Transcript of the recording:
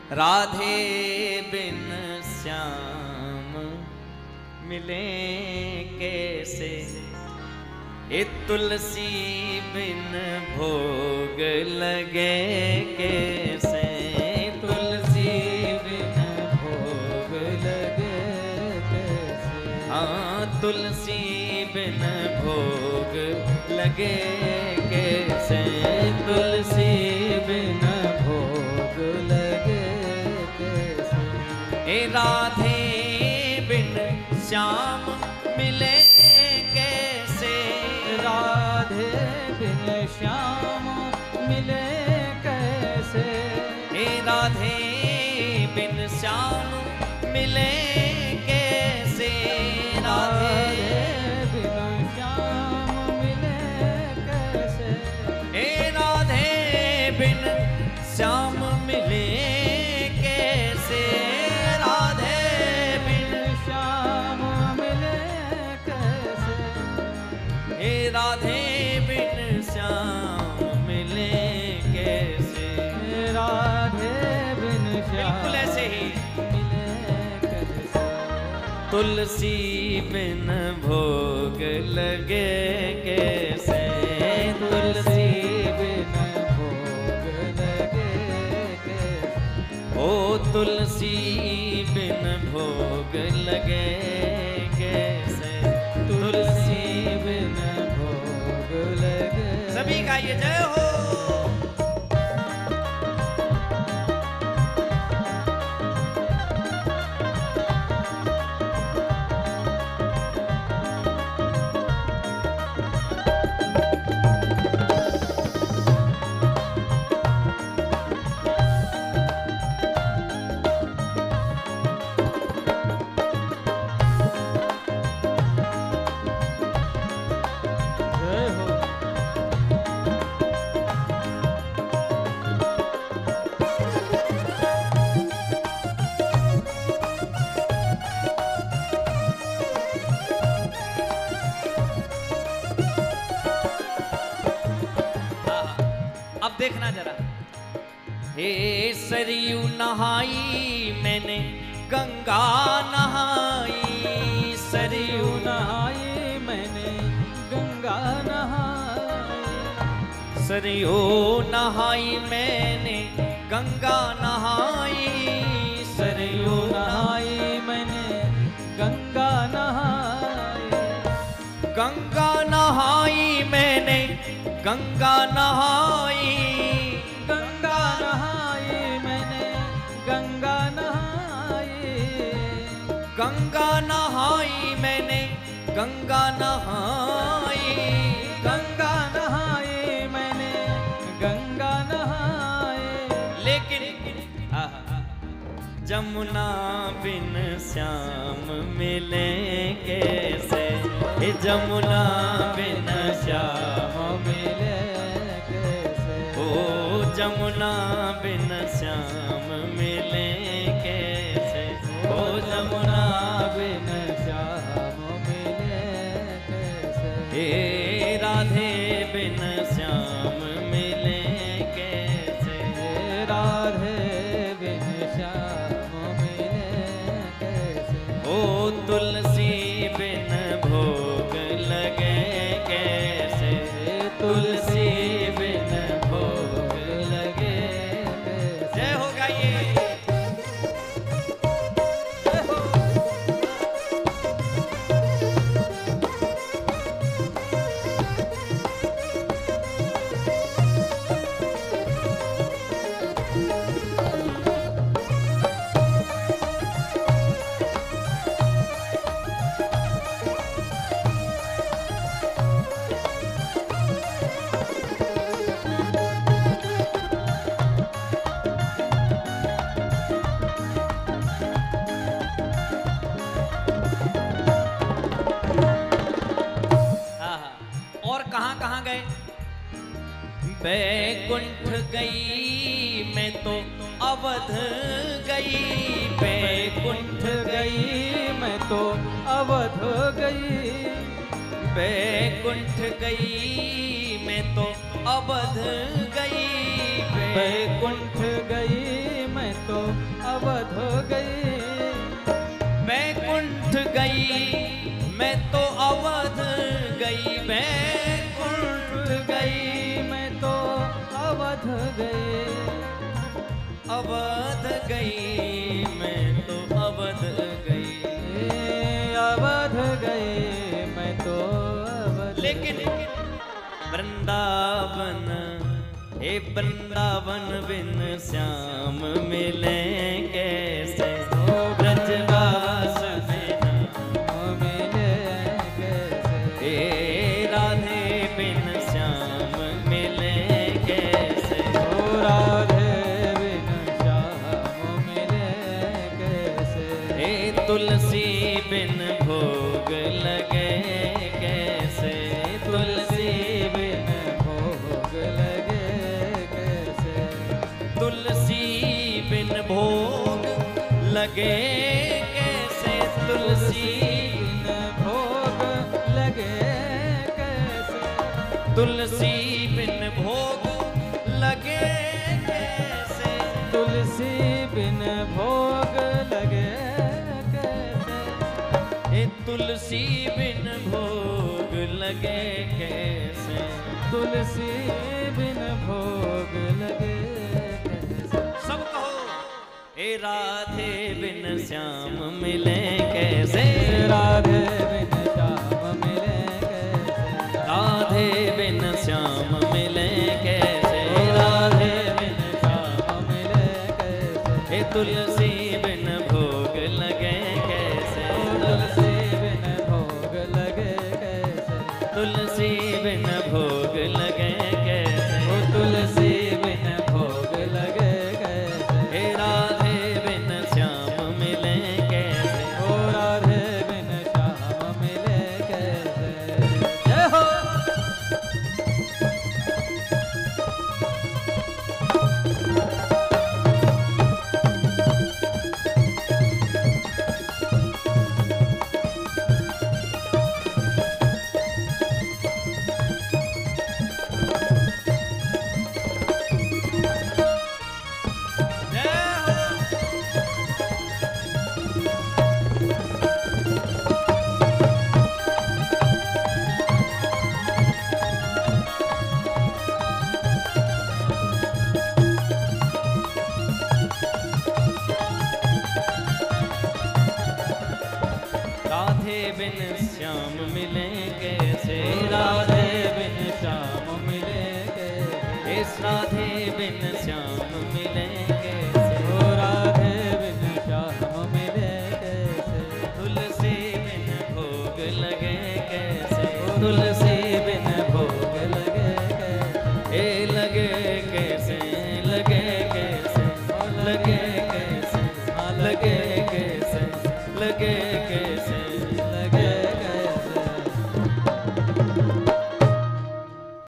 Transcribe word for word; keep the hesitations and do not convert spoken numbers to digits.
राधे बिन श्याम मिले कैसे, ए तुलसी बिन भोग लगे कैसे, तुलसी बिन भोग लगे कैसे, हाँ तुलसी बिन भोग लगे कैसे, तुलसी बिन भोग लगे कैसे, ए राधे बिन श्याम मिले कैसे, राधे बिन श्याम मिले कैसे, ए राधे बिन श्याम मिले कैसे, राधे बिन श्याम मिले कैसे, ए राधे बिन श्याम मिले कैसे, राधे बिन श्याम मिले कैसे, ए राधे बिन श्याम मिले कैसे, राधे बिन श्याम बिल्कुल ऐसे ही मिले कैसे, तुलसी बिन भोग लगे कैसे, तुलसी बिन भोग लगे कैसे, ओ तुलसी बिन भोग लगे कैसे, तुलसी बिन भोग लगे। सभी का ये जय हो। जय हो। अब देखना जरा, हे सरयू नहाई मैंने गंगा नहाई, सरयू नहाई मैंने गंगा नहाई, सरयू नहाई मैंने गंगा नहाई, सरयू नहाई मैंने गंगा नहाई, गंगा नहाई मैंने गंगा नहाई, गंगा नहाई मैंने गंगा नहाई, गंगा नहाई मैंने गंगा नहाई, गंगा नहाई मैंने गंगा नहाई, लेकिन जमुना बिन श्याम मिले कैसे, हे जमुना बिन श्याम मिले कैसे, ओ जमुना बिन श्याम मिले कैसे, ओ जमुना बिन श्याम मिले कैसे, हे राधे बिन श्याम मिले कैसे, राधे बिन श्याम मिले कैसे, ओ तुलसी बिन भोग लगे कैसे, तुलसी बिन भोग लगे कैसे। जय हो गाइए। जय हो। बैकुंठ गई मैं तो अवध गई, बैकुंठ गई मैं तो अवध गई, बैकुंठ गई मैं तो अवध गई, बैकुंठ गई मैं तो अवध गई, बैकुंठ गई मैं तो अवध गई, बैकुंठ गई मैं तो अवध गई, अवध गई मैं तो अवध गई, अवध गई मैं तो अवध। लेकिन वृंदावन, हे वृंदावन बिन श्याम मिले कैसे, ओ ब्रजवास बिन मिले कैसे, हे राधे बिन श्याम मिले कैसे, ओ राधे बिन श्याम मिले कैसे, हे तुलसी बिन भोग लगे कैसे, तुलसी बिन भोग लगे कैसे, तुलसी बिन भोग लगे कैसे, तुलसी बिन भोग लगे कैसे, तुलसी बिन भोग लगे कैसे, तुलसी बिन भोग लगे कैसे, हे तुलसी बिन भोग लगे कैसे, तुलसी बिन भोग लगे कैसे। सब कहो, हे राधे बिन श्याम मिले कैसे, राधे बिन श्याम मिले कैसे, राधे बिन श्याम मिले कैसे, राधे बिन श्याम मिले कैसे, हे तुलसी बिन भोग लगे कैसे, तुलसी बिन भोग लगे कैसे, तुलसी बिन भोग लगे कैसे, ओ तुलसी बिन भोग लगे कैसे, हे राधे बिन श्याम मिले कैसे, ओ राधे बिन श्याम मिले कैसे। जय हो। राधे बिन श्याम मिले कैसे, राधे बिन श्याम मिले कैसे, इस राधे बिन श्याम मिले कैसे, ओ राधे बिन श्याम मिले कैसे, तुलसी बिन भोग लगे कैसे, ओ तुलसी बिन भोग लगे कैसे, ए लगे कैसे, लगे कैसे, लगे कैसे, लगे कैसे, लगे कैसे,